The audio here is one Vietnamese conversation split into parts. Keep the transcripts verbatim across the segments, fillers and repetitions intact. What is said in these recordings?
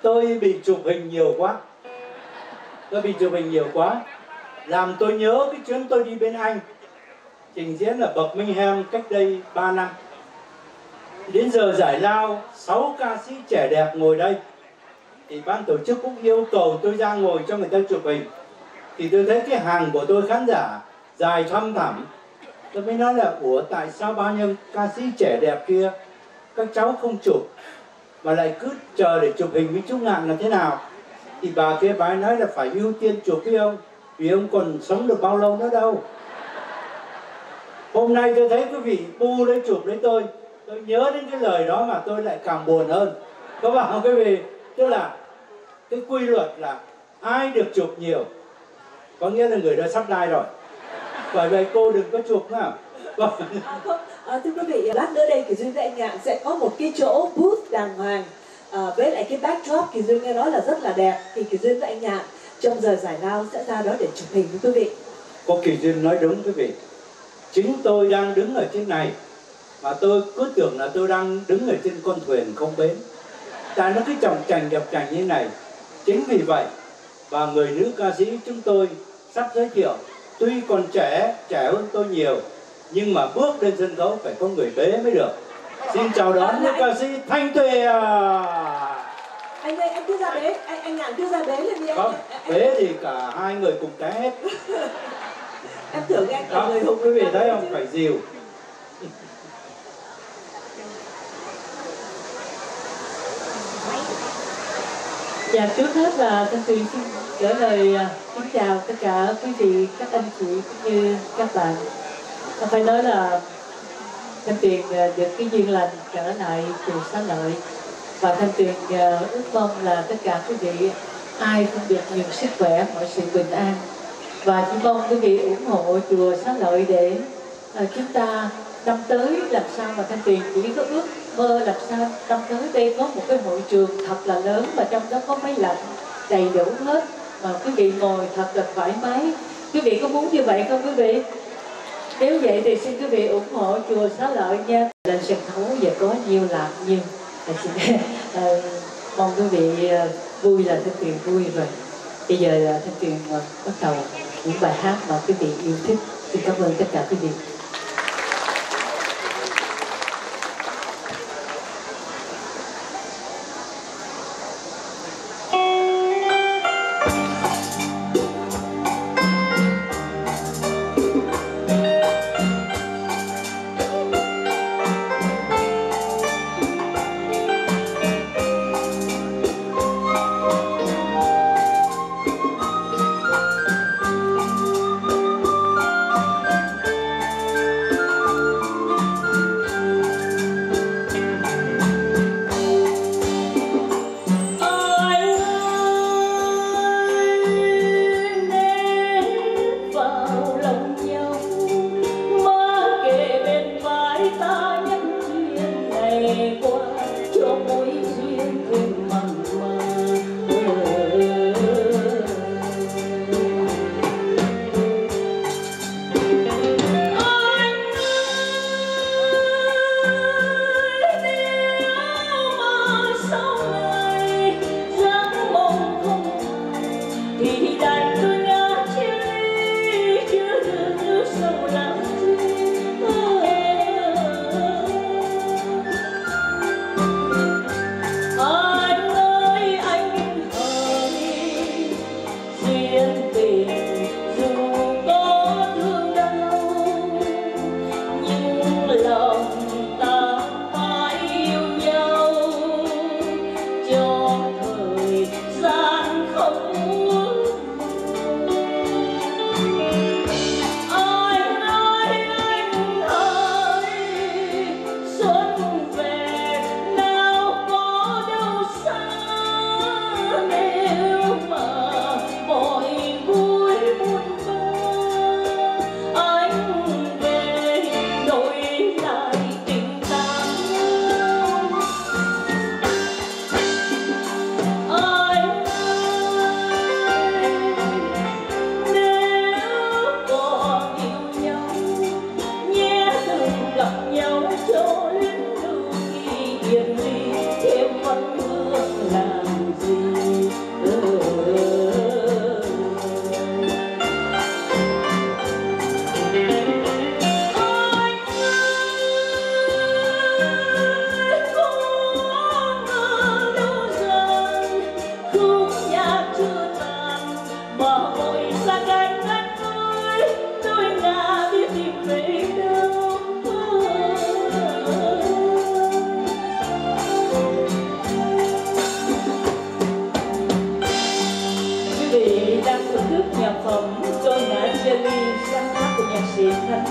tôi bị chụp hình nhiều quá. Tôi bị chụp hình nhiều quá, làm tôi nhớ cái chuyến tôi đi bên Anh trình diễn ở Birmingham cách đây ba năm. Đến giờ giải lao, sáu ca sĩ trẻ đẹp ngồi đây, thì ban tổ chức cũng yêu cầu tôi ra ngồi cho người ta chụp hình. Thì tôi thấy cái hàng của tôi khán giả dài thăm thẳm. Tôi mới nói là ủa tại sao bao nhiêu ca sĩ trẻ đẹp kia các cháu không chụp mà lại cứ chờ để chụp hình với chú Ngạn là thế nào? Thì bà kia bà ấy nói là phải ưu tiên chụp với ông, vì ông còn sống được bao lâu nữa đâu. Hôm nay tôi thấy quý vị bu lấy chụp lấy tôi, tôi nhớ đến cái lời đó mà tôi lại càng buồn hơn. Có phải không quý vị? Tức là cái quy luật là ai được chụp nhiều có nghĩa là người đó sắp đai rồi. Bởi vậy cô đừng có chụp nào. À, không. À, thưa quý vị, lát nữa đây Kiều Duyên với anh Ngạn sẽ có một cái chỗ booth đàng hoàng, à, với lại cái backdrop Kiều Duyên nghe nói là rất là đẹp. Thì Kiều Duyên với anh Ngạn trong giờ giải lao sẽ ra đó để chụp hình với quý vị. Cô Kiều Duyên nói đúng quý vị. Chính tôi đang đứng ở trên này mà tôi cứ tưởng là tôi đang đứng ở trên con thuyền không bến. Tại nó cứ chồng chành đẹp chành như này. Chính vì vậy và người nữ ca sĩ chúng tôi sắp giới thiệu, tuy còn trẻ, trẻ hơn tôi nhiều, nhưng mà bước lên sân khấu phải có người bế mới được. Xin chào đón nữ ca sĩ Thanh Tuyền. Anh ơi, anh cứ ra bế, anh, anh Ngạn cứ ra bế lên đi anh. Không, bế thì cả hai người cùng té hết. Em tưởng anh là người hùng. Quý vị thấy không, phải dìu. Dạ, trước hết là Thanh Tuyền xin gửi lời kính chào tất cả quý vị, các anh chị cũng như các bạn. Tôi phải nói là Thanh Tuyền được cái duyên lành trở lại chùa Xá Lợi, và Thanh Tuyền ước mong là tất cả quý vị ai cũng được nhiều sức khỏe, mọi sự bình an, và chỉ mong quý vị ủng hộ chùa Xá Lợi để uh, chúng ta năm tới làm sao mà Thanh Tuyền chỉ có ước mơ làm sao năm tới đây có một cái hội trường thật là lớn mà trong đó có máy lạnh đầy đủ hết, mà quý vị ngồi thật là thoải mái. Quý vị có muốn như vậy không quý vị? Nếu vậy thì xin quý vị ủng hộ chùa Xá Lợi nha. Lên sân khấu và có nhiều làm nhiều. Xin uh, mong quý vị uh, vui là Thanh Tuyền vui rồi. Bây giờ là Thanh Tuyền uh, bắt đầu những bài hát mà quý vị yêu thích. Xin cảm ơn tất cả quý vị. Hãy subscribe cho kênh Ghiền Mì Gõ để không bỏ lỡ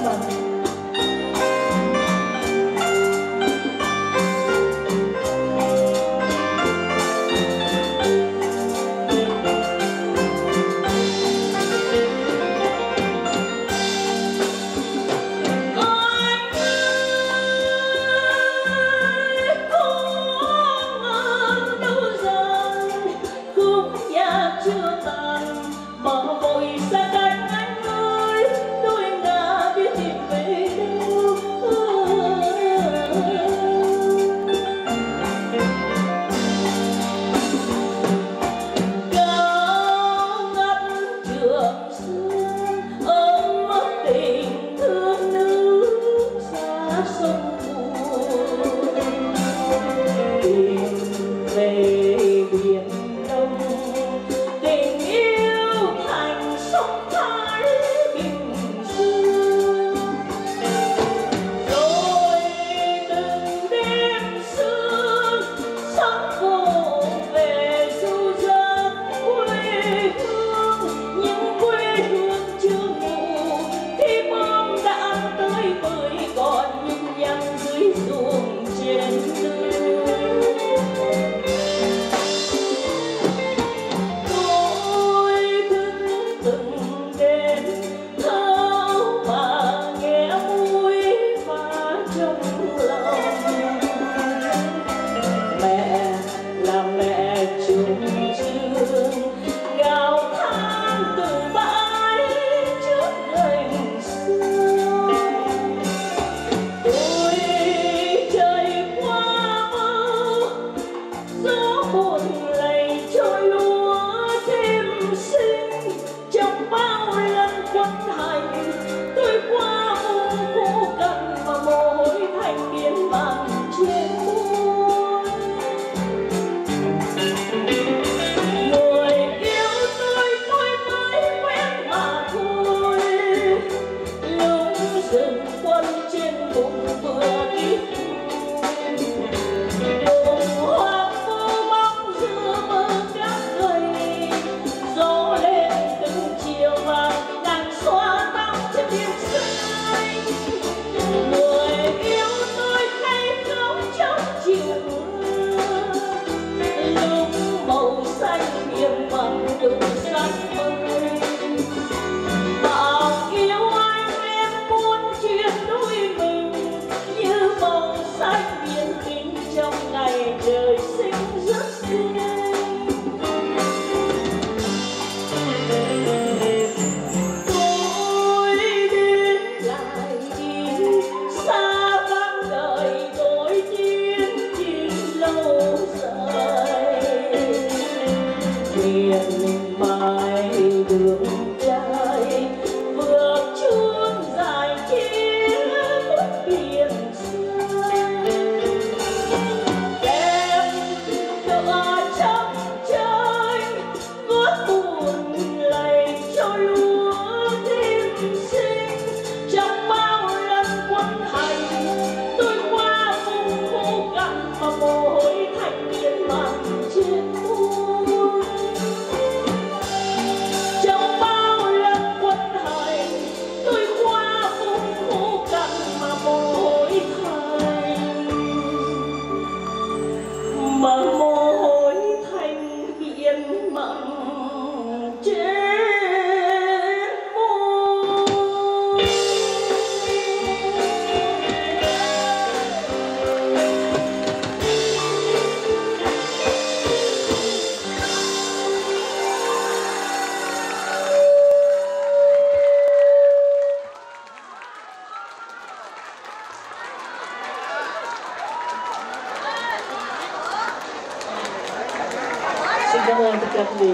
Xin cảm ơn tất cả quý vị.